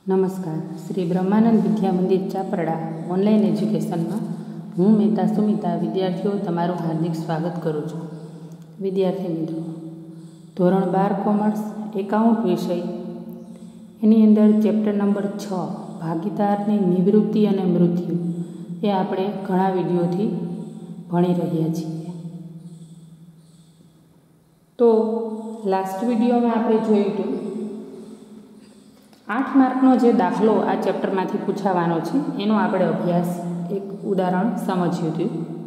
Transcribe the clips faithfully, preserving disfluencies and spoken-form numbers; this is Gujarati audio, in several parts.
નમસ્કાર. શ્રી બ્રહ્માનંદ વિદ્યા મંદિર ચાપરડા ઓનલાઈન એજ્યુકેશનમાં હું મહેતા સુમિતા વિદ્યાર્થીઓ તમારું હાર્દિક સ્વાગત કરું છું. વિદ્યાર્થી મિત્રો, ધોરણ બાર કોમર્સ એકાઉન્ટ વિષય એની અંદર ચેપ્ટર નંબર છ ભાગીદારની નિવૃત્તિ અને મૃત્યુ એ આપણે ઘણા વિડીયોથી ભણી રહ્યા છીએ. તો લાસ્ટ વિડીયોમાં આપણે જોયું હતું આઠ માર્કનો જે દાખલો આ ચેપ્ટરમાંથી પૂછાવાનો છે એનો આપણે અભ્યાસ એક ઉદાહરણ સમજ્યું હતું.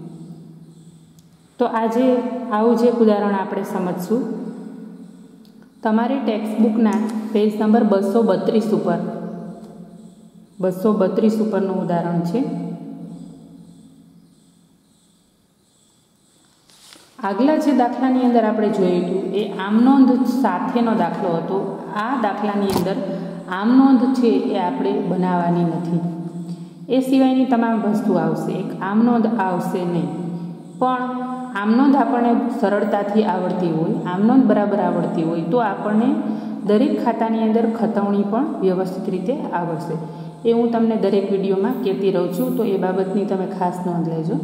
તો આજે આવું જ એક ઉદાહરણ આપણે સમજશું. તમારી ટેક્સ્ટબુકના પેજ નંબર બસો બત્રીસ ઉપર બસો બત્રીસ ઉપરનું ઉદાહરણ છે. આગલા જે દાખલાની અંદર આપણે જોયું હતું એ આમનોંધ સાથેનો દાખલો હતો. આ દાખલાની અંદર આમનોંધ છે એ આપણે બનાવવાની નથી. એ સિવાયની તમામ વસ્તુ આવશે, એક આમનોંધ આવશે નહીં. પણ આમનોંધ આપણને સરળતાથી આવડતી હોય, આમનોંધ બરાબર આવડતી હોય તો આપણને દરેક ખાતાની અંદર ખતવણી પણ વ્યવસ્થિત રીતે આવડશે. એ હું તમને દરેક વિડીયોમાં કહેતી રહું છું, તો એ બાબતની તમે ખાસ નોંધ લેજો.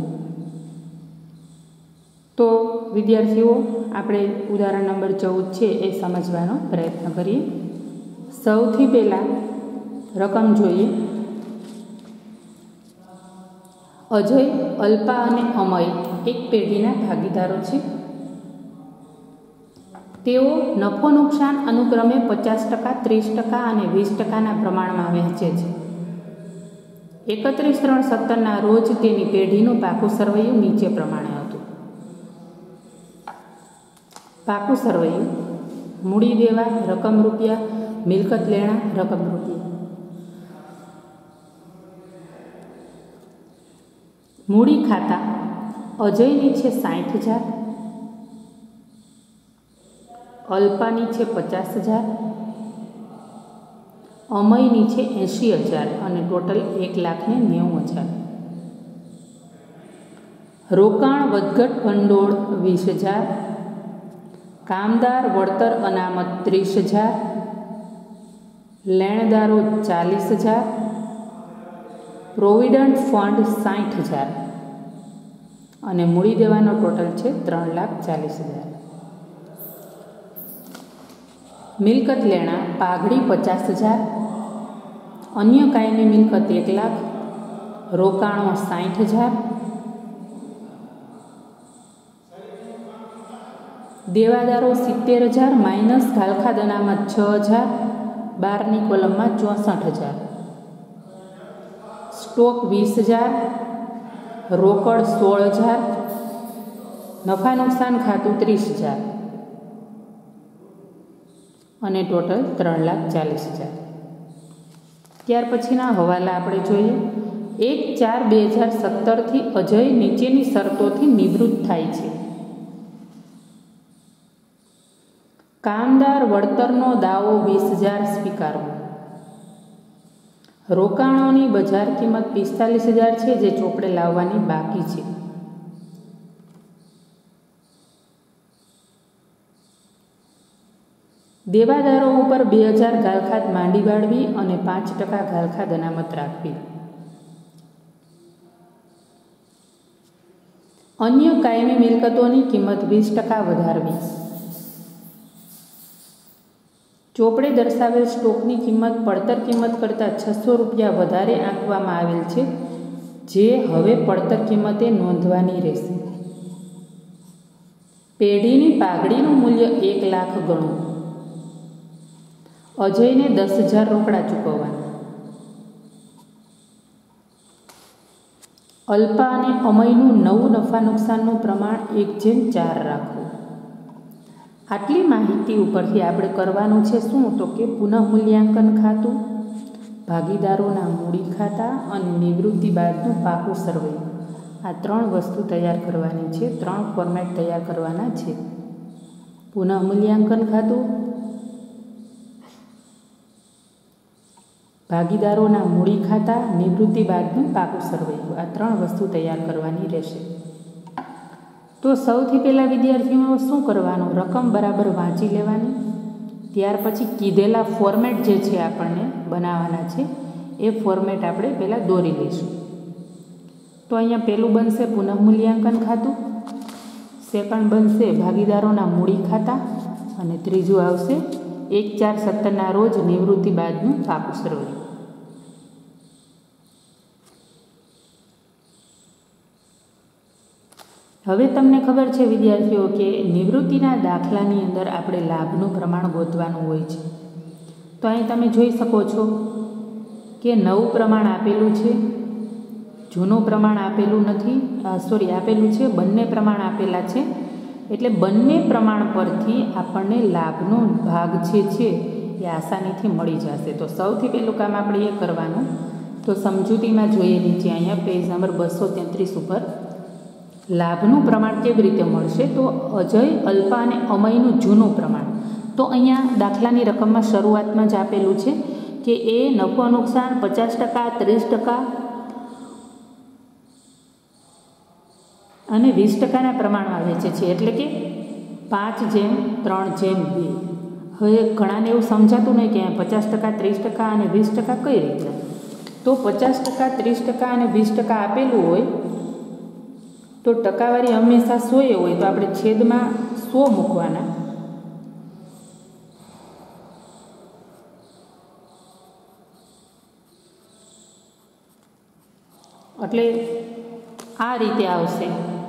તો વિદ્યાર્થીઓ, આપણે ઉદાહરણ નંબર ચૌદ છે એ સમજવાનો પ્રયત્ન કરીએ. સૌથી પહેલાં રકમ જોઈએ. અજય, અલ્પા અને અમય એક પેઢીના ભાગીદારો છે. તેઓ નફો નુકસાન અનુક્રમે પચાસ ટકા, ત્રીસ ટકા અને વીસ ટકાના પ્રમાણમાં વહેંચે છે. એકત્રીસ ત્રણ સત્તરના રોજ તેની પેઢીનું પાકું સરવૈયું નીચે પ્રમાણે હતું. પાકું સરવૈયું: મૂડી દેવા રકમ રૂપિયા, મિલકત લેણા રકમ રૂપિયા. મૂડી ખાતા: અજયની છે સાઠ હજાર, અલ્પાની છે પચાસ હજાર, અમયની છે એંશી હજાર અને ટોટલ એક લાખ ને નેવું હજાર. રોકાણ વધઘટ ભંડોળ વીસ હજાર, કામદાર વળતર અનામત ત્રીસ હજાર, લેણદારો ચાલીસ હજાર, પ્રોવિડન્ટ ફંડ સાઠ હજાર અને મૂડી દેવાનો ટોટલ છે ત્રણ લાખ ચાલીસ હજાર. મિલકત લેણા: પાઘડી પચાસ હજાર, અન્ય કાયમી મિલકત એક લાખ, રોકાણો સાઠ હજાર, દેવાદારો સિત્તેર હજાર માઇનસ ઘાલખાદ અનામત છ હજાર, બારની કોલમમાં ચોસઠ હજાર. સ્ટોક વીસ હજાર, રોકડ સોળ હજાર, નફા નુકસાન ખાતું ત્રીસ હજાર અને ટોટલ ત્રણ લાખ ચાલીસ હજાર. ત્યાર પછીના હવાલા આપણે જોઈએ. એક ચાર બે હજાર સત્તરથી અજય નીચેની શરતોથી નિવૃત્ત થાય છે. કામદાર વળતરનો દાવો વીસ હજાર સ્વીકારવો. રોકાણોની બજાર કિંમત પિસ્તાલીસ હજાર છે જે ચોપડે લાવવાની બાકી છે. દેવાદારો ઉપર બે હજાર ઘાલખાદ માંડી વાળવી અને પાંચ ટકા ઘાલખાદ અનામત રાખવી. અન્ય કાયમી મિલકતોની કિંમત વીસ ટકા વધારવી. ચોપડે દર્શાવેલ સ્ટોકની કિંમત પડતર કિંમત કરતાં છસો રૂપિયા વધારે આંકવામાં આવેલ છે, જે હવે પડતર કિંમતે નોંધવાની રહેશે. પેઢીની પાઘડીનું મૂલ્ય એક લાખ ગણું. અજયને દસ હજાર રોકડા ચૂકવવાના. અલ્પા અને અમયનું નવું નફા નુકસાનનું પ્રમાણ એક જેમ ચાર રાખવું. આટલી માહિતી ઉપરથી આપણે કરવાનું છે શું? તો કે પુનઃ મૂલ્યાંકન ખાતું, ભાગીદારોના મૂડી ખાતા અને નિવૃત્તિ બાદનું પાકું સરવૈયું. આ ત્રણ વસ્તુ તૈયાર કરવાની છે, ત્રણ ફોર્મેટ તૈયાર કરવાના છે. પુનઃ મૂલ્યાંકન ખાતું, ભાગીદારોના મૂડી ખાતા, નિવૃત્તિ બાદનું પાકું સરવૈયું. આ ત્રણ વસ્તુ તૈયાર કરવાની રહેશે. તો સૌથી પહેલાં વિદ્યાર્થીઓ શું કરવાનું? રકમ બરાબર વાંચી લેવાની. ત્યાર પછી કીધેલા ફોર્મેટ જે છે આપણને બનાવવાના છે એ ફોર્મેટ આપણે પહેલાં દોરી લઈશું. તો અહીંયા પહેલું બનશે પુનઃમૂલ્યાંકન ખાતું, સેકન્ડ બનશે ભાગીદારોના મૂડી ખાતા અને ત્રીજું આવશે એક ચાર સત્તરના રોજ નિવૃત્તિ બાદનું પાકું સરવૈયું. હવે તમને ખબર છે વિદ્યાર્થીઓ કે નિવૃત્તિના દાખલાની અંદર આપણે લાભનું પ્રમાણ ગોતવાનું હોય છે. તો અહીં તમે જોઈ શકો છો કે નવું પ્રમાણ આપેલું છે, જૂનું પ્રમાણ આપેલું નથી, સોરી આપેલું છે, બંને પ્રમાણ આપેલા છે. એટલે બંને પ્રમાણ પરથી આપણને લાભનો ભાગ જે છે એ આસાનીથી મળી જશે. તો સૌથી પહેલું કામ આપણે એ કરવાનું, તો સમજૂતીમાં જોઈએ નીચે અહીંયા પેજ નંબર બસો તેત્રીસ ઉપર લાભનું પ્રમાણ કેવી રીતે મળશે. તો અજય, અલ્પા અને અમયનું જૂનું પ્રમાણ. તો અહીંયા દાખલાની રકમમાં શરૂઆતમાં જ આપેલું છે કે એ નફો નુકસાન પચાસ ટકા, ત્રીસ ટકા અને વીસ ટકાના પ્રમાણમાં વેચે છે, એટલે કે પાંચ જેમ ત્રણ જેમ બે. હવે ઘણાને એવું સમજાતું નહીં કે પચાસ ટકા, ત્રીસ ટકા અને વીસ ટકા કઈ રીતના. તો પચાસ ટકા, ત્રીસ ટકા અને વીસ ટકા આપેલું હોય તો ટકાવારી હંમેશા સોએ હોય, તો આપણે છેદમાં સો મૂકવાના. એટલે આ રીતે આવશે.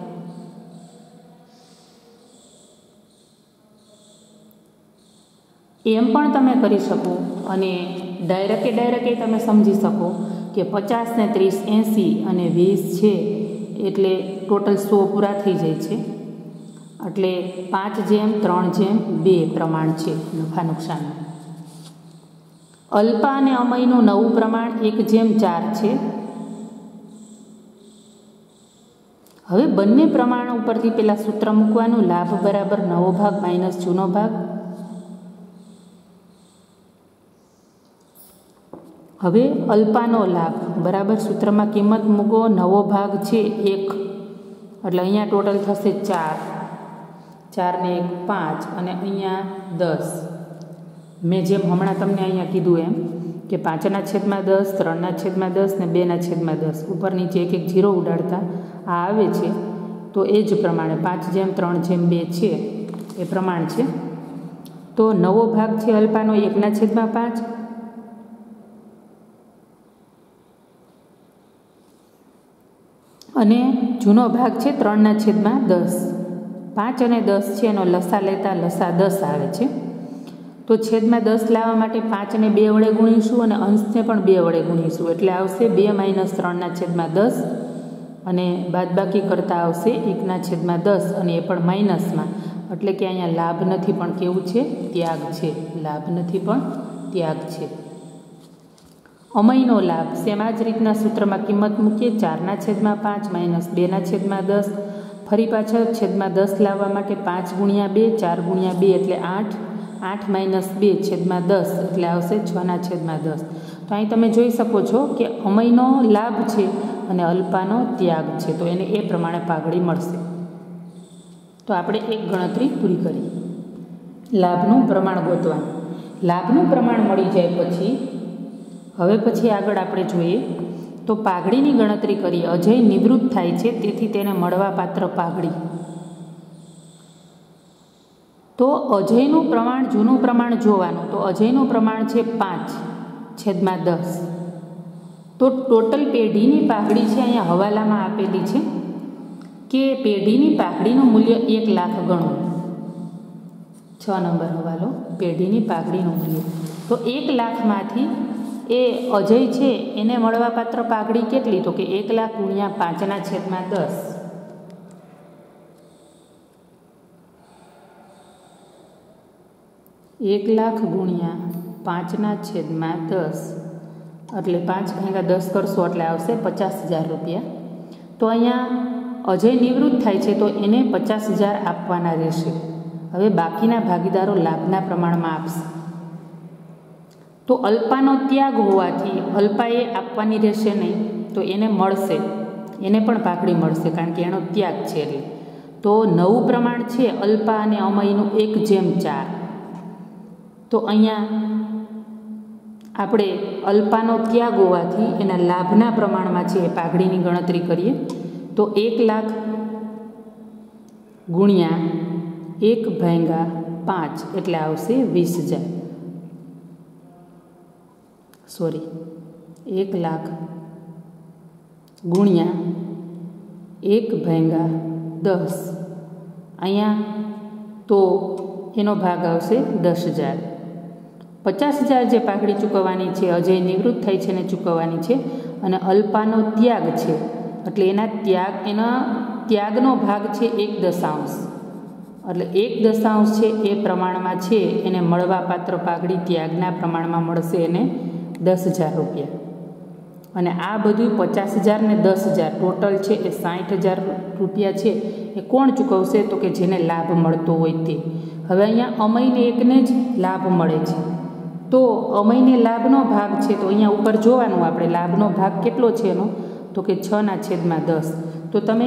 એમ પણ તમે કરી શકો અને ડાયરેક્ટે ડાયરેક્ટે તમે સમજી શકો કે પચાસ ને ત્રીસ એંસી અને વીસ છે એટલે ટોટલ સો પૂરા થઈ જાય છે. એટલે પાંચ જેમ ત્રણ જેમ બે પ્રમાણ છે નફા નુકસાનનું. અલ્પા અને અમયનું નવું પ્રમાણ એક જેમ ચાર છે. હવે બંને પ્રમાણ ઉપરથી પેલા સૂત્ર મૂકવાનું, લાભ બરાબર નવો ભાગ માઇનસ જૂનો ભાગ. હવે અલ્પાનો લાભ બરાબર સૂત્રમાં કિંમત મૂકો, નવો ભાગ છે એક, એટલે અહીંયા ટોટલ થશે ચાર, ચાર ને એક પાંચ અને અહીંયા દસ. મેં જેમ હમણાં તમને અહીંયા કીધું એમ કે પાંચના છેદમાં દસ, ત્રણના છેદમાં દસ ને બેના છેદમાં દસ, ઉપર નીચે એક એક જીરો ઉડાડતા આ આવે છે. તો એ જ પ્રમાણે પાંચ જેમ ત્રણ જેમ બે છે એ પ્રમાણ છે. તો નવો ભાગ છે અલ્પાનો એકના છેદમાં પાંચ અને જૂનો ભાગ છે ત્રણના છેદમાં દસ. પાંચ અને દસ છે એનો લસા લેતા લસા દસ આવે છે. તો છેદમાં દસ લાવવા માટે પાંચને બે વડે ગુણીશું અને અંશને પણ બે વડે ગુણીશું, એટલે આવશે બે માઇનસ ત્રણના છેદમાં દસ અને બાદબાકી કરતાં આવશે એકના છેદમાં દસ અને એ પણ માઇનસમાં. એટલે કે અહીંયા લાભ નથી પણ કેવું છે, ત્યાગ છે. લાભ નથી પણ ત્યાગ છે. અમયનો લાભ સેમ આ જ રીતના સૂત્રમાં કિંમત મૂકીએ, ચારના છેદમાં પાંચ માઇનસ બેના છેદમાં દસ. ફરી પાછળ છેદમાં દસ લાવવા માટે પાંચ ગુણ્યા બે, ચાર ગુણ્યા બે એટલે આઠ, આઠ માઇનસ બે છેદમાં દસ એટલે આવશે છના છેદમાં દસ. તો અહીં તમે જોઈ શકો છો કે અમયનો લાભ છે અને અલ્પાનો ત્યાગ છે, તો એને એ પ્રમાણે પાઘડી મળશે. તો આપણે એક ગણતરી પૂરી કરી. લાભનું પ્રમાણ ગોતવાનું. લાભનું પ્રમાણ મળી જાય પછી હવે પછી આગળ આપણે જોઈએ તો પાઘડીની ગણતરી કરીએ. અજય નિવૃત્ત થાય છે તેથી તેને મળવાપાત્ર પાઘડી. તો અજયનું પ્રમાણ જૂનું પ્રમાણ જોવાનું. તો અજયનું પ્રમાણ છે પાંચ છેદમાં દસ. તો ટોટલ પેઢીની પાઘડી છે અહીંયા હવાલામાં આપેલી છે કે પેઢીની પાઘડીનું મૂલ્ય એક લાખ ગણો. છ નંબર હવાલો, પેઢીની પાઘડીનું મૂલ્ય. તો એક લાખમાંથી એ અજય છે એને મળવાપાત્ર પાઘડી કેટલી? તો કે એક લાખ ગુણ્યા પાંચના છેદમાં દસ. એક લાખ ગુણ્યા પાંચના છેદમાં દસ એટલે પાંચ ભાગ્યા દસ કરશો એટલે આવશે પચાસ હજાર રૂપિયા. તો અહીંયા અજય નિવૃત્ત થાય છે તો એને પચાસ હજાર આપવાના રહેશે. હવે બાકીના ભાગીદારો લાભના પ્રમાણમાં આપશે. તો અલ્પાનો ત્યાગ હોવાથી અલ્પાએ આપવાની રહેશે નહીં, તો એને મળશે, એને પણ પાઘડી મળશે કારણ કે એનો ત્યાગ છે એટલે. તો નવું પ્રમાણ છે અલ્પા અને અમયનું એક જેમ ચાર. તો અહીંયા આપણે અલ્પાનો ત્યાગ હોવાથી એના લાભના પ્રમાણમાં છે એ પાઘડીની ગણતરી કરીએ તો એક લાખ ગુણ્યા એક ભાંગા પાંચ એટલે આવશે વીસ હજાર સોરી એક લાખ ગુણ્યા એક ભાંગા દસ અહીંયા તો એનો ભાગ આવશે દસ હજાર પચાસ હજાર જે પાઘડી ચૂકવવાની છે અજય નિવૃત્ત થાય છે ને ચૂકવવાની છે અને અલ્પાનો ત્યાગ છે એટલે એના ત્યાગ એના ત્યાગનો ભાગ છે એક દશાંશ એટલે એક દશાંશ છે એ પ્રમાણમાં છે એને મળવાપાત્ર પાઘડી ત્યાગના પ્રમાણમાં મળશે એને દસ હજાર રૂપિયા અને આ બધું પચાસ હજાર ને દસ હજાર ટોટલ છે એ સાઠ હજાર રૂપિયા છે એ કોણ ચૂકવશે તો કે જેને લાભ મળતો હોય તે હવે અહીંયા અમયને એકને જ લાભ મળે છે તો અમયને લાભનો ભાગ છે તો અહીંયા ઉપર જોવાનું આપણે લાભનો ભાગ કેટલો છે એનો તો કે છના છેદમાં દસ તો તમે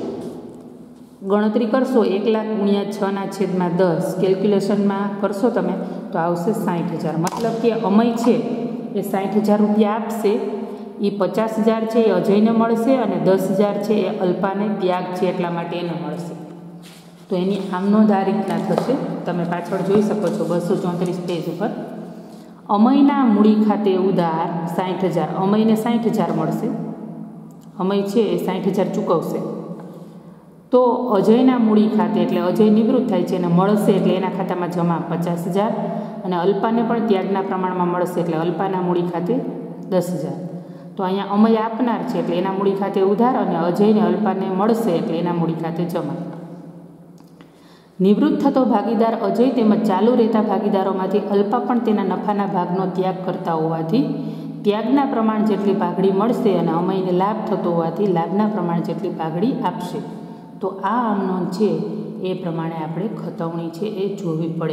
ગણતરી કરશો એક લાખ ગુણ્યા છના છેદમાં દસ કેલ્ક્યુલેશનમાં કરશો તમે તો આવશે સાઠ હજાર મતલબ કે અમય છે એ સાઠ હજાર રૂપિયા આપશે એ પચાસ હજાર છે એ અજયને મળશે અને દસ હજાર છે એ અલ્પાને ત્યાગ છે એટલા માટે એને મળશે તો એની આમનોંધ આ રીતના થશે તમે પાછળ જોઈ શકો છો બસો ચોત્રીસ પેજ ઉપર અમયના મૂડી ખાતે ઉધાર સાઠ હજાર અમયને સાઠ હજાર મળશે અમય છે એ સાઠ હજાર ચૂકવશે તો અજયના મૂડી ખાતે એટલે અજય નિવૃત્ત થાય છે અને મળશે એટલે એના ખાતામાં જમા પચાસ હજાર અને અલ્પાને પણ ત્યાગના પ્રમાણમાં મળશે એટલે અલ્પાના મૂડી ખાતે દસ હજાર તો અહીંયા અમય આપનાર છે એટલે એના મૂડી ખાતે ઉધાર અને અજયને અલ્પાને મળશે એટલે એના મૂડી ખાતે જમા નિવૃત્ત થતો ભાગીદાર અજય તેમજ ચાલુ રહેતા ભાગીદારોમાંથી અલ્પા પણ તેના નફાના ભાગનો ત્યાગ કરતા હોવાથી ત્યાગના પ્રમાણ જેટલી પાઘડી મળશે અને અમયને લાભ થતો હોવાથી લાભના પ્રમાણ જેટલી પાઘડી આપશે તો આ આમનોંધ છે એ પ્રમાણે આપણે ખતવણી છે એ જોવી પડે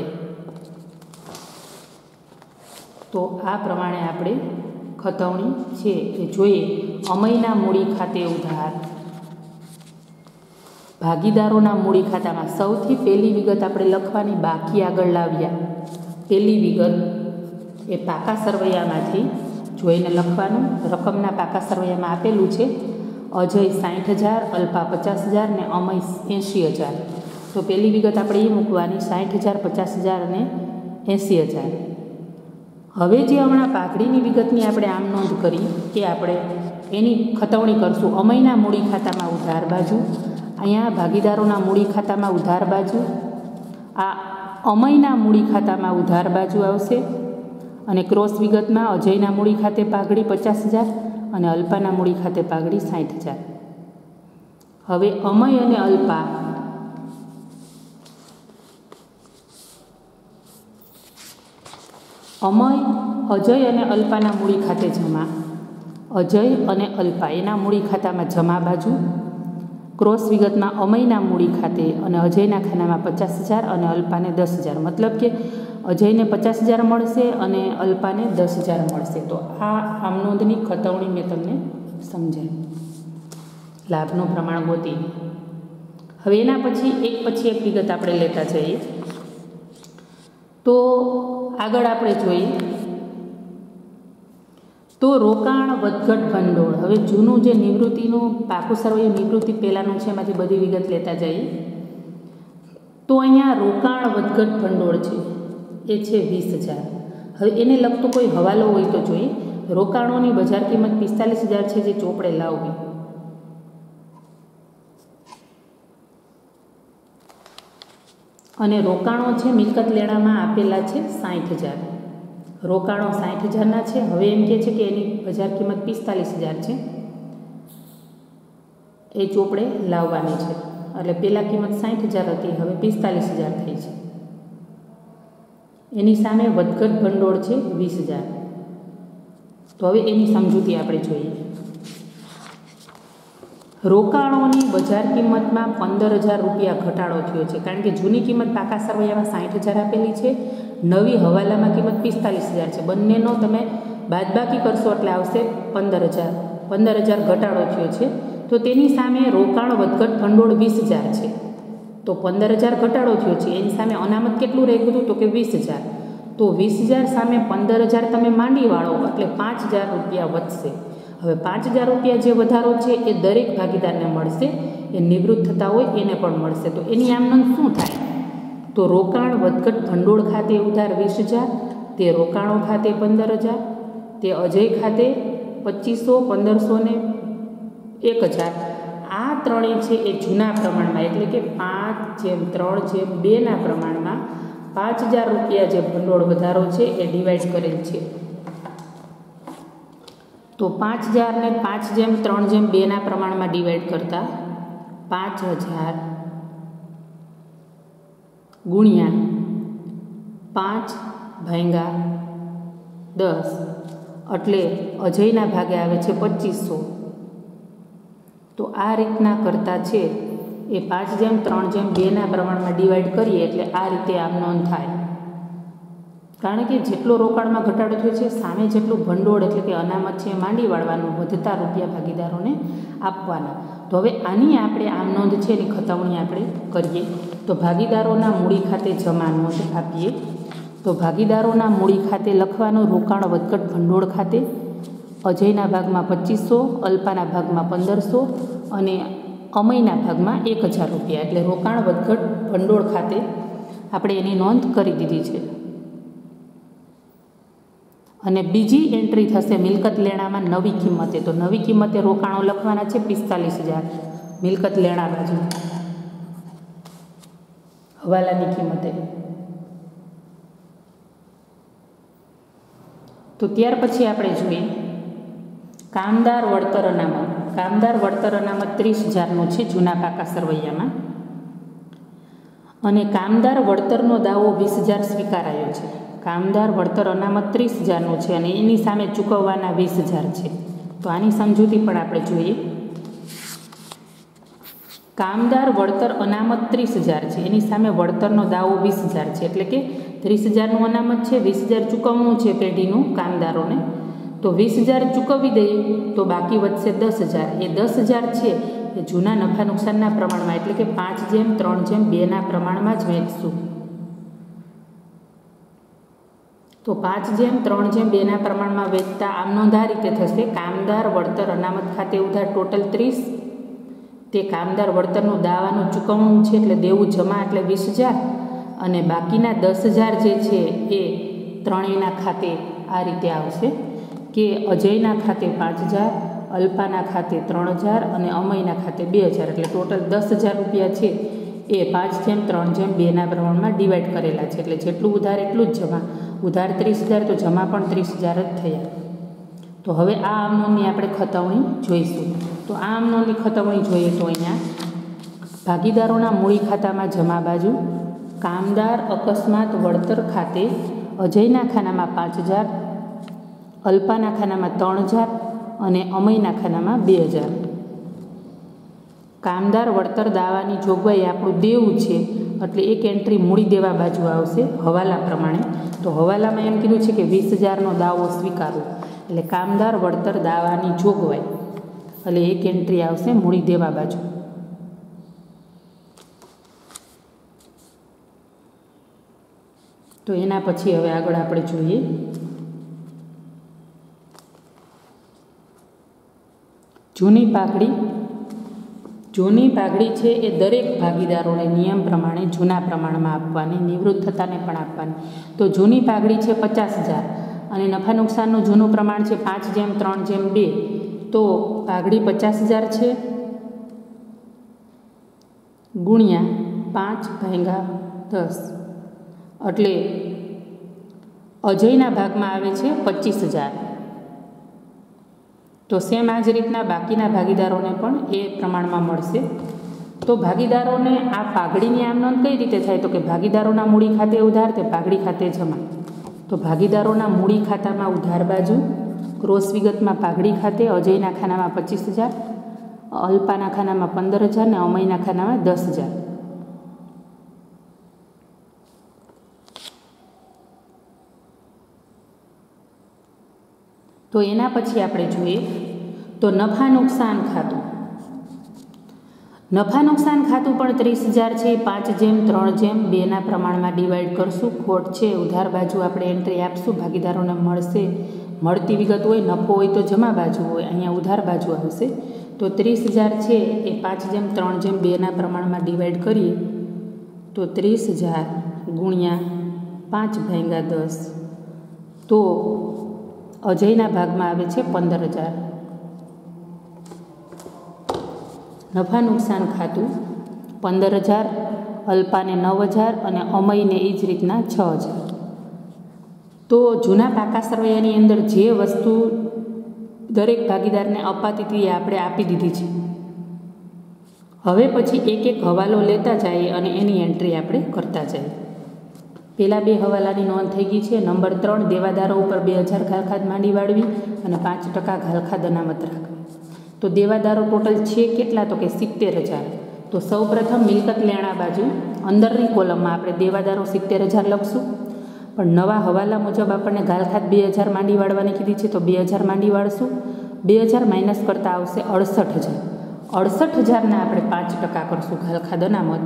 તો આ પ્રમાણે આપણે ખતવણી છે એ જોઈએ અમયના મૂડી ખાતે ઉધાર ભાગીદારોના મૂડી ખાતામાં સૌથી પહેલી વિગત આપણે લખવાની બાકી આગળ લાવ્યા પહેલી વિગત એ પાકા સરવૈયામાંથી જોઈને લખવાનું રકમના પાકા સરવૈયામાં આપેલું છે અજય સાઠ હજાર અલ્પા પચાસ હજાર ને અમય એંશી હજાર તો પહેલી વિગત આપણે એ મૂકવાની સાઠ હજાર પચાસ હજાર અને એંશી હજાર હવે જે હમણાં પાઘડીની વિગતની આપણે આમ નોંધ કરી કે આપણે એની ખતવણી કરશું અમયના મૂડી ખાતામાં ઉધાર બાજુ અહીંયા ભાગીદારોના મૂડી ખાતામાં ઉધાર બાજુ આ અમયના મૂડી ખાતામાં ઉધાર બાજુ આવશે અને ક્રોસ વિગતમાં અજયના મૂડી ખાતે પાઘડી પચાસ હજાર અને અલ્પાના મૂડી ખાતે પાઘડી સાઠ હજાર હવે અમય અને અલ્પા અમય અજય અને અલ્પાના મૂડી ખાતે જમા અજય અને અલ્પા એના મૂડી ખાતામાં જમા બાજુ ક્રોસ વિગતમાં અમયના મૂડી ખાતે અને અજયના ખાનામાં પચાસ હજાર અને અલ્પાને દસ હજાર મતલબ કે અજયને પચાસ હજાર મળશે અને અલ્પાને દસ હજાર મળશે તો આ આમનોંધની ખતવણી મેં તમને સમજાવી લાભનું પ્રમાણ ગોતી હવે એના પછી એક પછી એક વિગત આપણે લેતા જઈએ તો આગળ આપણે જોઈએ તો રોકાણ વધઘટ ભંડોળ હવે જૂનું જે નિવૃત્તિનું પાકું સરવૈયું નિવૃત્તિ પહેલાંનું છે એમાંથી બધી વિગત લેતા જઈએ તો અહીંયા રોકાણ વધઘટ ભંડોળ છે એ છે વીસ હજાર હવે એને લગતો કોઈ હવાલો હોય તો જોઈએ રોકાણોની બજાર કિંમત પિસ્તાલીસ હજાર છે જે ચોપડે લાવવી અને રોકાણો છે મિલકત લેણામાં આપેલા છે સાઠ હજાર રોકાણો સાઠ હજારના છે હવે એમ કહે છે કે એની બજાર કિંમત પિસ્તાલીસ હજાર છે એ ચોપડે લાવવાની છે એટલે પહેલાં કિંમત સાઠ હજાર હતી હવે પિસ્તાલીસ હજાર થઈ છે એની સામે વધઘટ ભંડોળ છે વીસ હજાર તો હવે એની સમજૂતી આપણે જોઈએ રોકાણોની બજાર કિંમતમાં પંદર હજાર રૂપિયા ઘટાડો થયો છે કારણ કે જૂની કિંમત પાકા સરવૈયામાં સાઠ હજાર આપેલી છે નવી હવાલામાં કિંમત પિસ્તાલીસ હજાર છે બંનેનો તમે બાદબાકી કરશો એટલે આવશે પંદર હજાર પંદર હજાર ઘટાડો થયો છે તો તેની સામે રોકાણ વધઘટ ભંડોળ વીસ હજાર છે તો પંદર હજાર ઘટાડો થયો છે એની સામે અનામત કેટલું રહી ગયું તો કે વીસ હજાર તો વીસ હજાર સામે પંદર હજાર તમે માંડી વાળો એટલે પાંચ હજાર રૂપિયા વધશે. હવે પાંચ હજાર રૂપિયા જે વધારો છે એ દરેક ભાગીદારને મળશે, એ નિવૃત્ત થતા હોય એને પણ મળશે. તો એની આમ નોંધ શું થાય? તો રોકાણ વધઘટ ભંડોળ ખાતે ઉધાર વીસ હજાર, તે રોકાણો ખાતે પંદર હજાર, તે અજય ખાતે પચીસો, પંદરસો ને એક હજાર. આ ત્રણેય છે એ જૂના પ્રમાણમાં એટલે કે પાંચ જેમ ત્રણ જેમ બેના પ્રમાણમાં પાંચ હજાર રૂપિયા જે ભંડોળ વધારો છે એ ડિવાઈડ કરેલ છે. તો પાંચ હજારને પાંચ જેમ ત્રણ જેમ બેના પ્રમાણમાં ડિવાઈડ કરતાં પાંચ હજાર ગુણ્યા પાંચ ભાંગા દસ એટલે અજયના ભાગે આવે છે પચીસો. તો આ રીતના કરતા છે એ પાંચ જેમ ત્રણ જેમ બેના પ્રમાણમાં ડિવાઈડ કરીએ એટલે આ રીતે આમ નોંધ થાય. કારણ કે જેટલો રોકાણમાં ઘટાડો થયો છે સામે જેટલું ભંડોળ એટલે કે અનામત છે માંડી વાળવાનું, વધતા રૂપિયા ભાગીદારોને આપવાના. તો હવે આની આપણે આમ નોંધ છે એની ખતવણી આપણે કરીએ. તો ભાગીદારોના મૂડી ખાતે જમા નોંધ આપીએ. તો ભાગીદારોના મૂડી ખાતે લખવાનું રોકાણ વધઘટ ભંડોળ ખાતે અજયના ભાગમાં પચીસો, અલ્પાના ભાગમાં પંદરસો અને અમયના ભાગમાં એક હજાર રૂપિયા એટલે રોકાણ વધઘટ ભંડોળ ખાતે આપણે એની નોંધ કરી દીધી છે. અને બીજી એન્ટ્રી થશે મિલકત લેણામાં નવી કિંમતે. તો નવી કિંમતે રોકાણો લખવાના છે પિસ્તાલીસ હજાર મિલકત લેણા બાજુ હવાલાની કિંમતે. તો ત્યાર પછી આપણે જોઈએ કામદાર વળતર અનામત. કામદાર વળતર અનામત ત્રીસ હજારનું છે જૂના પાકા સરવૈયામાં, અને કામદાર વળતરનો દાવો વીસ હજાર સ્વીકારાયો છે. કામદાર વળતર અનામત ત્રીસ હજારનું છે અને એની સામે ચૂકવવાના વીસ હજાર છે. તો આની સમજૂતી પણ આપણે જોઈએ. કામદાર વળતર અનામત ત્રીસ હજાર છે, એની સામે વળતરનો દાવો વીસ હજાર છે. એટલે કે ત્રીસ હજારનું અનામત છે, વીસ હજાર ચૂકવવાનું છે પેઢીનું કામદારોને. તો વીસ હજાર ચૂકવી દઈએ તો બાકી વધશે દસ હજાર. એ દસ હજાર છે એ જૂના નફા નુકસાનના પ્રમાણમાં એટલે કે પાંચ જેમ ત્રણ જેમ બેના પ્રમાણમાં જ વહેંચશું. તો પાંચ જેમ ત્રણ જેમ બેના પ્રમાણમાં વેચતા આમ નોંધ આ રીતે થશે. કામદાર વળતર અનામત ખાતે ઉધાર ટોટલ ત્રીસ, તે કામદાર વળતરનું દાવાનું ચૂકવણું છે એટલે દેવું જમા એટલે વીસ હજાર, અને બાકીના દસ હજાર જે છે એ ત્રણેયના ખાતે આ રીતે આવશે કે અજયના ખાતે પાંચ હજાર, અલ્પાના ખાતે ત્રણ હજાર અને અમયના ખાતે બે હજાર. એટલે ટોટલ દસ હજાર રૂપિયા છે એ પાંચ જેમ ત્રણ જેમ બેના પ્રમાણમાં ડિવાઈડ કરેલા છે. એટલે જેટલું ઉધાર એટલું જ જમા. ઉધાર ત્રીસ હજાર તો જમા પણ ત્રીસ હજાર જ થયા. તો હવે આ આમ નોંધની આપણે ખતવણી જોઈશું. તો આ આમ નોંધની ખતવણી જોઈએ તો અહીંયા ભાગીદારોના મૂડી ખાતામાં જમા બાજુ કામદાર અકસ્માત વળતર ખાતે અજયના ખાનામાં પાંચ હજાર, અલ્પાના ખાનામાં ત્રણ હજાર અને અમયના ખાનામાં બે હજાર. કામદાર વળતર દાવાની જોગવાઈ આપણું દેવું છે એટલે એક એન્ટ્રી મૂડી દેવા બાજુ આવશે હવાલા પ્રમાણે. તો હવાલામાં એમ કીધું છે કે વીસ હજારનો દાવો સ્વીકારવો એટલે કામદાર વળતર દાવાની જોગવાઈ એટલે એક એન્ટ્રી આવશે મૂડી દેવા બાજુ. તો એના પછી હવે આગળ આપણે જોઈએ જૂની પાઘડી. જૂની પાઘડી છે એ દરેક ભાગીદારોને નિયમ પ્રમાણે જૂના પ્રમાણમાં આપવાની, નિવૃત્ત થતાને પણ આપવાની. તો જૂની પાઘડી છે પચાસ હજાર અને નફા નુકસાનનું જૂનું પ્રમાણ છે પાંચ જેમ ત્રણ જેમ બે. તો પાઘડી પચાસ હજાર છે ગુણ્યા પાંચ ભાંગા દસ એટલે અજયના ભાગમાં આવે છે પચીસ હજાર. તો સેમ આ જ રીતના બાકીના ભાગીદારોને પણ એ પ્રમાણમાં મળશે. તો ભાગીદારોને આ પાઘડીની આમ નોંધ કઈ રીતે થાય? તો કે ભાગીદારોના મૂડી ખાતે ઉધાર તે પાઘડી ખાતે જમા. તો ભાગીદારોના મૂડી ખાતામાં ઉધાર બાજુ ક્રોસ વિગતમાં પાઘડી ખાતે અજયના ખાનામાં પચીસ હજાર, અલ્પાના ખાનામાં પંદર હજાર ને અમયના ખાનામાં દસ હજાર. તો એના પછી આપણે જોઈએ તો નફા નુકસાન ખાતું. નફા નુકસાન ખાતું પણ ત્રીસ હજાર છે પાંચ જેમ ત્રણ જેમ બેના પ્રમાણમાં ડિવાઈડ કરશું. ખોટ છે ઉધાર બાજુ આપણે એન્ટ્રી આપશું, ભાગીદારોને મળશે મળતી વિગત હોય, નફો હોય તો જમા બાજુ હોય, અહીંયા ઉધાર બાજુ આવશે. તો ત્રીસ હજાર છે એ પાંચ જેમ ત્રણ જેમ બેના પ્રમાણમાં ડિવાઈડ કરીએ તો ત્રીસ હજાર ગુણ્યા પાંચ ભાગ્યા દસ, તો અજયના ભાગમાં આવે છે પંદર હજાર. નફા નુકસાન ખાતું પંદર હજાર, અલ્પાને નવ હજાર અને અમયને એ જ રીતના છ હજાર. તો જૂના પાકા સરવૈયાની અંદર જે વસ્તુ દરેક ભાગીદારને અપાતી હતી એ આપણે આપી દીધી છે. હવે પછી એક એક હવાલો લેતા જઈએ અને એની એન્ટ્રી આપણે કરતા જઈએ. પહેલાં બે હવાલાની નોંધ થઈ ગઈ છે. નંબર ત્રણ, દેવાદારો ઉપર બે હજાર ઘાલખાદ માંડી વાળવી અને પાંચ ટકા ઘાલખાદ અનામત રાખવી. તો દેવાદારો ટોટલ છે કેટલા? તો કે સિત્તેર હજાર. તો સૌ પ્રથમ મિલકત લેણા બાજુ અંદરની કોલમમાં આપણે દેવાદારો સિત્તેર હજાર લખશું, પણ નવા હવાલા મુજબ આપણને ઘાલખાદ બે હજાર માંડી વાળવાની કીધી છે, તો બે હજાર માંડી વાળશું. બે હજાર માઇનસ કરતાં આવશે અડસઠ હજાર. અડસઠ હજારના આપણે પાંચ ટકા કરશું ઘાલખાદ અનામત.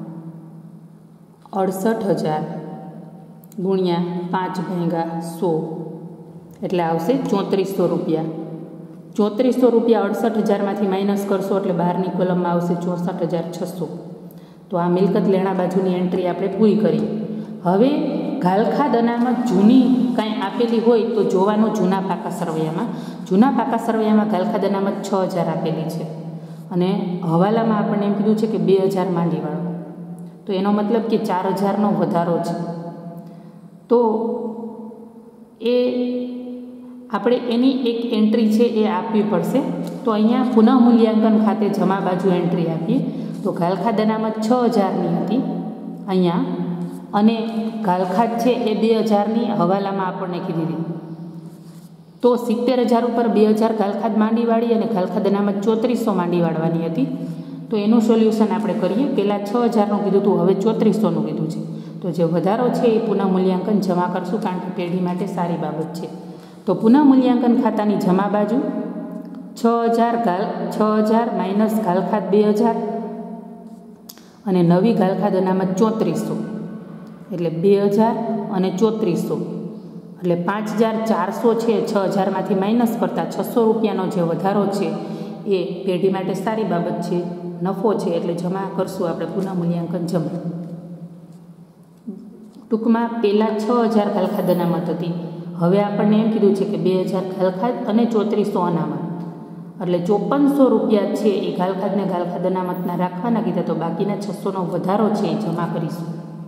અડસઠ હજાર ગુણ્યા પાંચ ભાગ્યા સો એટલે આવશે ચોત્રીસો રૂપિયા. ચોત્રીસો રૂપિયા અડસઠ હજારમાંથી માઇનસ કરશો એટલે બહારની કોલમમાં આવશે ચોસઠ હજાર છસો. તો આ મિલકત લેણા બાજુની એન્ટ્રી આપણે પૂરી કરી. હવે ઘાલખાદ અનામત જૂની કાંઈ આપેલી હોય તો જોવાનું જૂના પાકા સરવૈયામાં. જૂના પાકા સરવૈયામાં ઘાલખાદ અનામત છ હજાર આપેલી છે અને હવાલામાં આપણને એમ કીધું છે કે બે હજાર માંડી વાળો, તો એનો મતલબ કે ચાર હજારનો વધારો છે. તો એ આપણે એની એક એન્ટ્રી છે એ આપવી પડશે. તો અહીંયા પુનઃ મૂલ્યાંકન ખાતે જમા બાજુ એન્ટ્રી આપીએ તો ઘાલખાદ અનામત છ હજારની હતી અહીંયા, અને ઘાલખાદ છે એ બે હજારની હવાલામાં આપણને કીધી હતી. તો સિત્તેર હજાર ઉપર બે હજાર ઘાલખાદ માંડી વાળી અને ઘાલખાદ અનામત ચોત્રીસો માંડી વાળવાની હતી. તો એનું સોલ્યુશન આપણે કરીએ. પહેલાં છ હજારનું કીધું હતું, હવે ચોત્રીસોનું કીધું છે. તો જે વધારો છે એ પુનઃ મૂલ્યાંકન જમા કરશું, કારણ કે પેઢી માટે સારી બાબત છે. તો પુનઃ મૂલ્યાંકન ખાતાની જમા બાજુ છ હજાર ઘાલ છ હજાર માઇનસ ઘાલખાદ બે હજાર અને નવી ઘાલખાદ અનામત ચોત્રીસો એટલે બે હજાર અને ચોત્રીસો એટલે પાંચ હજાર ચારસો છે. છ હજારમાંથી માઇનસ કરતાં છસો રૂપિયાનો જે વધારો છે એ પેઢી માટે સારી બાબત છે, નફો છે, એટલે જમા કરશું આપણે પુનઃ મૂલ્યાંકન જમા. ટૂંકમાં પહેલાં છ હજાર ઘાલખાદ અનામત હતી, હવે આપણને એમ કીધું છે કે બે હજાર ઘાલખાદ અને ચોત્રીસો અનામત એટલે ચોપનસો રૂપિયા છે એ ઘાલખાદને ઘાલખાદ અનામતના રાખવાના કીધા. તો બાકીના છસોનો વધારો છે એ જમા કરીશું.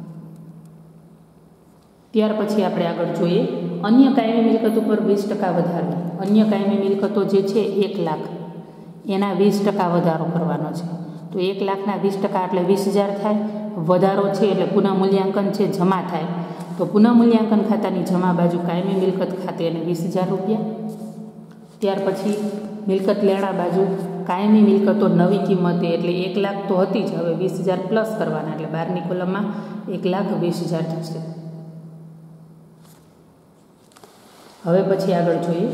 ત્યાર પછી આપણે આગળ જોઈએ અન્ય કાયમી મિલકત ઉપર વીસ ટકા વધારવી. અન્ય કાયમી મિલકતો જે છે એક લાખ એના વીસ ટકા વધારો કરવાનો છે. તો એક લાખના વીસ ટકા એટલે વીસ હજાર થાય. વધારો છે એટલે પુનઃ મૂલ્યાંકન છે જમા થાય. તો પુનઃ મૂલ્યાંકન ખાતાની જમા બાજુ કાયમી મિલકત ખાતે અને વીસ હજાર રૂપિયા. ત્યાર પછી મિલકત લેણા બાજુ કાયમી મિલકતો નવી કિંમતે એટલે એક લાખ તો હતી જ, હવે વીસ હજાર પ્લસ કરવાના એટલે બારની કોલમમાં એક લાખ વીસ હજાર થશે. હવે પછી આગળ જોઈએ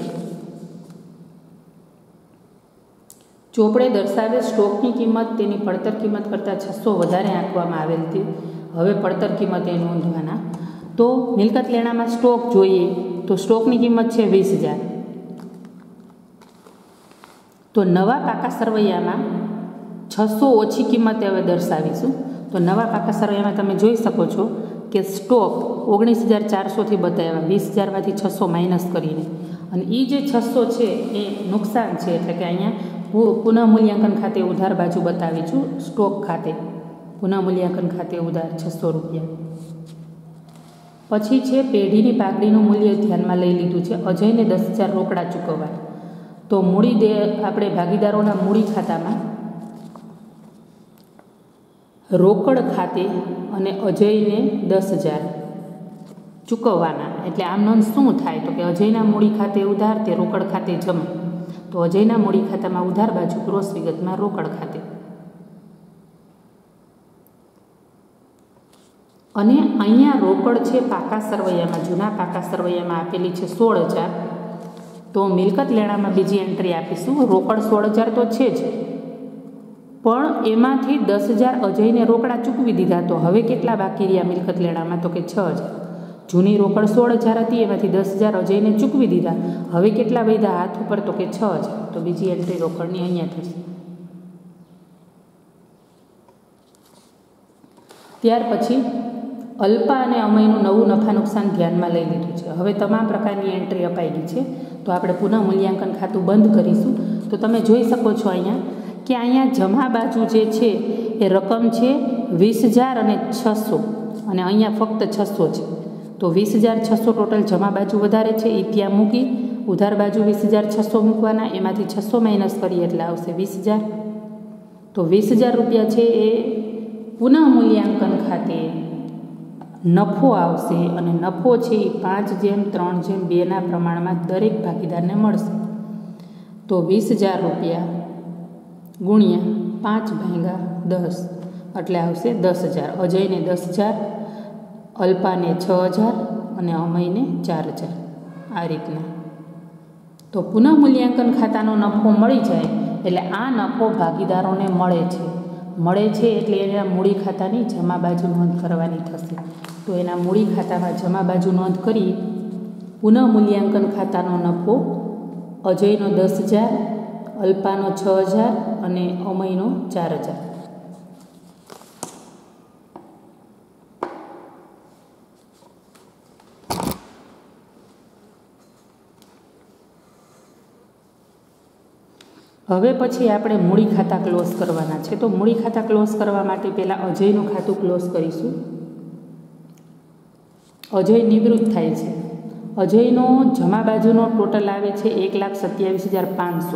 ચોપડે દર્શાવે સ્ટોકની કિંમત તેની પડતર કિંમત કરતાં છસો વધારે આંકવામાં આવેલ હતી. હવે પડતર કિંમત એ નોંધવાના. તો મિલકત લેણામાં સ્ટોક જોઈએ તો સ્ટોકની કિંમત છે વીસ હજાર. તો નવા પાકા સરવૈયામાં છસો ઓછી કિંમતે હવે દર્શાવીશું. તો નવા પાકા સરવૈયામાં તમે જોઈ શકો છો કે સ્ટોક ઓગણીસ હજાર ચારસોથી બતાવ્યા, વીસ હજારમાંથી છસો માઇનસ કરીને, અને એ જે છસો છે એ નુકસાન છે. એટલે કે અહીંયા હું પુનઃ મૂલ્યાંકન ખાતે ઉધાર બાજુ બતાવી છું. સ્ટોક ખાતે પુનઃ મૂલ્યાંકન ખાતે ઉધાર છસો રૂપિયા. પછી છે પેઢીની પાઘડીનું મૂલ્ય ધ્યાનમાં લઈ લીધું છે. અજયને દસ હજાર રોકડા ચૂકવવા. તો મૂડી દે આપણે ભાગીદારોના મૂડી ખાતામાં રોકડ ખાતે અને અજયને દસ હજાર ચૂકવવાના. એટલે આમ નોંધ શું થાય તો કે અજયના મૂડી ખાતે ઉધાર તે રોકડ ખાતે જમા. તો અજયના મૂડી ખાતામાં ઉધાર બાજુ ક્રોસ વિગતમાં રોકડ ખાતે. અને અહીંયા રોકડ છે પાકા સરવૈયામાં, જૂના પાકા સરવૈયામાં આપેલી છે સોળ હજાર. તો મિલકત લેણામાં બીજી એન્ટ્રી આપીશું. રોકડ સોળ હજાર તો છે જ, પણ એમાંથી દસ હજાર અજયને રોકડા ચૂકવી દીધા. તો હવે કેટલા બાકી રહ્યા મિલકત લેણામાં? તો કે છ હજાર. જૂની રોકડ સોળ હજાર હતી, એમાંથી દસ હજાર અજયને ચૂકવી દીધા. હવે કેટલા વધ્યા હાથ ઉપર? તો કે છ હજાર. તો બીજી એન્ટ્રી રોકડની અહીંયા થશે. ત્યાર પછી અલ્પા અને અમયનું નવું નફા નુકસાન ધ્યાનમાં લઈ લીધું છે. હવે તમામ પ્રકારની એન્ટ્રી અપાઈ ગઈ છે. તો આપણે પુનઃ મૂલ્યાંકન ખાતું બંધ કરીશું. તો તમે જોઈ શકો છો અહીંયા કે અહીંયા જમા બાજુ જે છે એ રકમ છે વીસ હજાર અને છસો, અને અહીંયા ફક્ત છસો છે. તો વીસ હજાર છસો ટોટલ જમા બાજુ વધારે છે, એ ત્યાં મૂકી ઉધાર બાજુ વીસ હજાર છસો મૂકવાના. એમાંથી છસો માઇનસ કરીએ એટલે આવશે વીસ હજાર. તો વીસ હજાર રૂપિયા છે એ પુનઃ મૂલ્યાંકન ખાતે નફો આવશે, અને નફો છે એ પાંચ જેમ ત્રણ જેમ બેના પ્રમાણમાં દરેક ભાગીદારને મળશે. તો વીસ હજાર રૂપિયા ગુણ્યા પાંચ ભાગ્યા દસ એટલે આવશે દસ હજાર. અજયને દસ હજાર, અલ્પાને છ હજાર અને અમયને ચાર હજાર. આ રીતના. તો પુનઃ મૂલ્યાંકન ખાતાનો નફો મળી જાય એટલે આ નફો ભાગીદારોને મળે છે. મળે છે એટલે એના મૂડી ખાતાની જમા બાજુ નોંધ કરવાની થશે. તો એના મૂડી ખાતામાં જમા બાજુ નોંધ કરી પુનઃ મૂલ્યાંકન ખાતાનો નફો અજયનો દસ હજાર, અલ્પાનો છ હજાર અને અમયનો ચાર હજાર. હવે પછી આપણે મૂડી ખાતા ક્લોઝ કરવાના છે. તો મૂડી ખાતા ક્લોઝ કરવા માટે પહેલાં અજયનું ખાતું ક્લોઝ કરીશું. અજય નિવૃત્ત થાય છે. અજયનો જમા બાજુનો ટોટલ આવે છે એક લાખ સત્યાવીસ હજાર પાંચસો,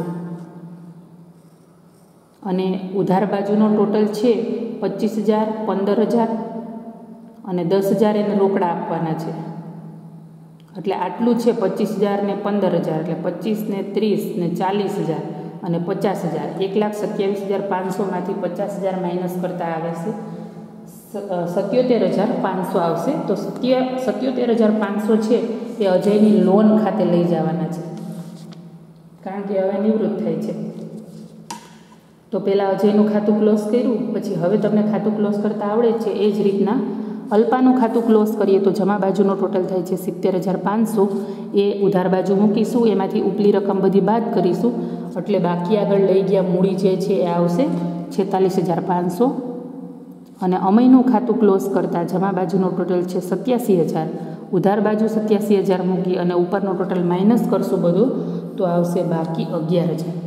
અને ઉધાર બાજુનો ટોટલ છે પચીસ હજાર, પંદર હજાર અને દસ હજાર એને રોકડા આપવાના છે. એટલે આટલું છે પચીસ હજાર ને પંદર હજાર, એટલે પચીસ ને ત્રીસ ને ચાલીસ હજાર અને પચાસ હજાર. એક લાખ સત્યાવીસ હજાર પાંચસોમાંથી પચાસ હજાર માઇનસ કરતાં આવે છે સત્યોતેર હજાર પાંચસો આવશે. તો સત્ય સત્યોતેર હજાર પાંચસો છે એ અજયની લોન ખાતે લઈ જવાના છે, કારણ કે હવે નિવૃત્ત થાય છે. તો પહેલાં અજયનું ખાતું ક્લોઝ કર્યું, પછી હવે તમને ખાતું ક્લોઝ કરતાં આવડે છે એ જ રીતના અલ્પાનું ખાતું ક્લોઝ કરીએ. તો જમા બાજુનો ટોટલ થાય છે સિત્તેર હજાર પાંચસો. એ ઉધાર બાજુ મૂકીશું, એમાંથી ઉપલી રકમ બધી બાદ કરીશું, એટલે બાકી આગળ લઈ ગયા મૂડી જે છે એ આવશે છેતાલીસ હજાર પાંચસો. અને અમયનું ખાતું ક્લોઝ કરતાં જમા બાજુનો ટોટલ છે સત્યાસી હજાર. ઉધાર બાજુ સત્યાસી હજાર મૂકી અને ઉપરનો ટોટલ માઇનસ કરશું બધું, તો આવશે બાકી અગિયાર હજાર.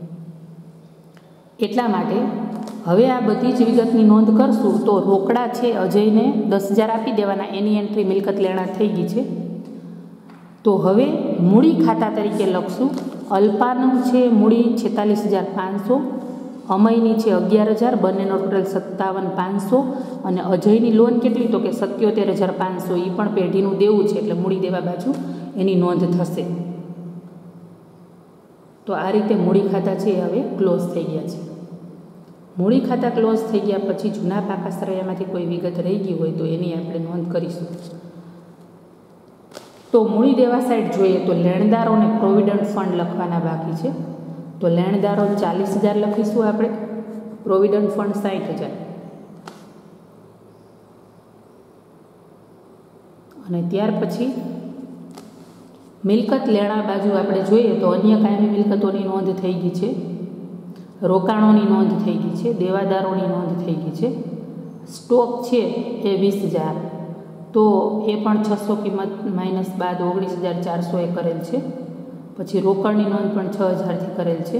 એટલા માટે હવે આ બધી જ વિગતની નોંધ કરશું. તો રોકડા છે અજયને દસ હજાર આપી દેવાના, એની એન્ટ્રી મિલકત લેણા થઈ ગઈ છે. તો હવે મૂડી ખાતા તરીકે લખશું. અલ્પાનું છે મૂડી છેતાલીસ હજાર પાંચસો, અમયની છે અગિયાર હજાર, બંનેનો ટોટલ સત્તાવન પાંચસો. અને અજયની લોન કેટલી? તો કે સત્યોતેર હજાર પાંચસો. એ પણ પેઢીનું દેવું છે, એટલે મૂડી દેવા બાજુ એની નોંધ થશે. તો આ રીતે મૂડી ખાતા છે એ હવે ક્લોઝ થઈ ગયા છે. મૂડી ખાતા ક્લોઝ થઈ ગયા પછી જૂના પાકા સરવૈયામાંથી કોઈ વિગત રહી ગઈ હોય તો એની આપણે નોંધ કરીશું. તો મૂડી દેવા સાઈડ જોઈએ તો લેણદારોને પ્રોવિડન્ટ ફંડ લખવાના બાકી છે. તો લેણદારો ચાલીસ હજાર લખીશું આપણે, પ્રોવિડન્ટ ફંડ સાઠ હજાર. અને ત્યાર પછી મિલકત લેણા બાજુ આપણે જોઈએ તો અન્ય કાયમી મિલકતોની નોંધ થઈ ગઈ છે, રોકાણોની નોંધ થઈ ગઈ છે, દેવાદારોની નોંધ થઈ ગઈ છે. સ્ટોક છે એ વીસ હજાર, તો એ પણ છસો કિંમત માઇનસ બાદ ઓગણીસ હજાર ચારસો એ કરેલ છે. પછી રોકડની નોંધ પણ છ હજારથી કરેલ છે.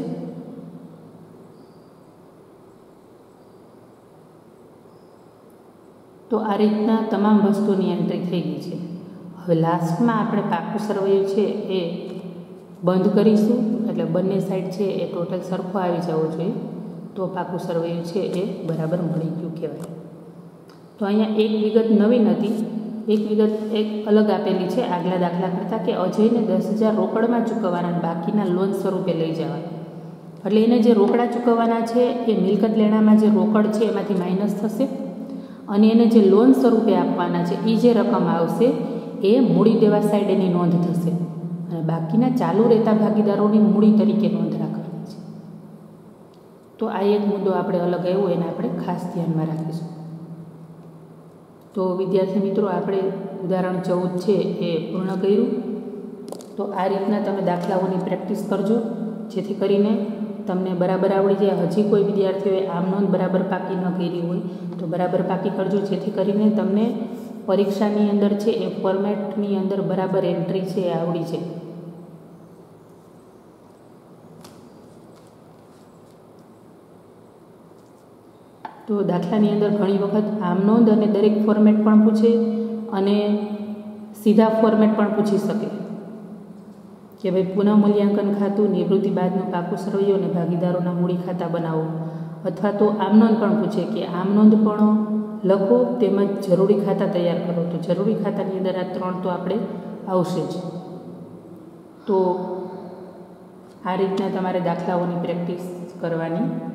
તો આ રીતના તમામ વસ્તુની એન્ટ્રી થઈ ગઈ છે. હવે લાસ્ટમાં આપણે પાકું સરવૈયું છે એ બંધ કરીશું, એટલે બંને સાઈડ છે એ ટોટલ સરખો આવી જવો જોઈએ, તો પાકું સરવૈયું છે એ બરાબર મળી ગયું કહેવાય. તો અહીંયા એક વિગત નવીન હતી, એક વિગત એક અલગ આપેલી છે આગલા દાખલા કરતાં, કે અજયને દસ હજાર રોકડમાં ચૂકવવાના, બાકીના લોન સ્વરૂપે લઈ જવાના. એટલે એને જે રોકડા ચૂકવવાના છે એ મિલકત લેણામાં જે રોકડ છે એમાંથી માઇનસ થશે, અને એને જે લોન સ્વરૂપે આપવાના છે એ જે રકમ આવશે એ મૂડી દેવા સાઈડ એની નોંધ થશે, અને બાકીના ચાલુ રહેતા ભાગીદારોની મૂડી તરીકે નોંધ રાખવાની છે. તો આ એક મુદ્દો આપણે અલગ આવ્યો એને આપણે ખાસ ધ્યાનમાં રાખીશું. તો વિદ્યાર્થી મિત્રો, આપણે ઉદાહરણ ચૌદ છે એ પૂર્ણ કર્યું. તો આ રીતના તમે દાખલાઓની પ્રેક્ટિસ કરજો, જેથી કરીને તમને બરાબર આવડી જાય. હજી કોઈ વિદ્યાર્થીઓએ આમ નોંધ બરાબર પાકી ન કરી હોય તો બરાબર પાકી કરજો, જેથી કરીને તમને પરીક્ષાની અંદર છે એ ફોર્મેટની અંદર બરાબર એન્ટ્રી છે એ આવડી જાય. તો દાખલાની અંદર ઘણી વખત આમ નોંધ અને દરેક ફોર્મેટ પણ પૂછે અને સીધા ફોર્મેટ પણ પૂછી શકે કે ભાઈ પુનઃ મૂલ્યાંકન ખાતું, નિવૃત્તિ બાદનું પાકું સરવૈયો અને ભાગીદારોના મૂડી ખાતા બનાવો. અથવા તો આમ નોંધ પણ પૂછે કે આમ નોંધ પણ લખો તેમજ જરૂરી ખાતા તૈયાર કરો. તો જરૂરી ખાતાની અંદર આ ત્રણ તો આપણે આવશે જ. તો આ રીતના તમારે દાખલાઓની પ્રેક્ટિસ કરવાની